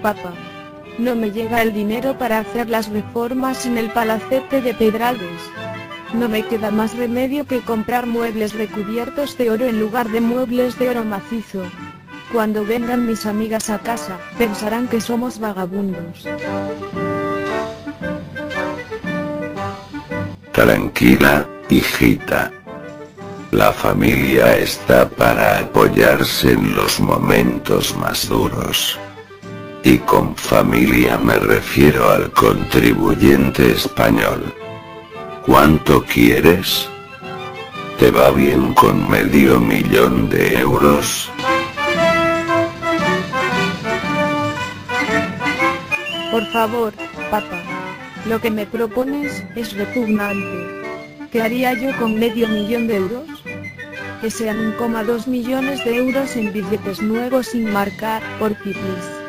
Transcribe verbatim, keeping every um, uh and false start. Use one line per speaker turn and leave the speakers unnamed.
papá. No me llega el dinero para hacer las reformas en el palacete de Pedralbes. No me queda más remedio que comprar muebles recubiertos de oro en lugar de muebles de oro macizo. Cuando vengan mis amigas a casa, pensarán que somos vagabundos.
Tranquila, hijita. La familia está para apoyarse en los momentos más duros. Y con familia me refiero al contribuyente español. ¿Cuánto quieres? ¿Te va bien con medio millón de euros?
Por favor, papá. Lo que me propones es repugnante. ¿Qué haría yo con medio millón de euros? Que sean un coma dos millones de euros en billetes nuevos sin marcar, por pipis.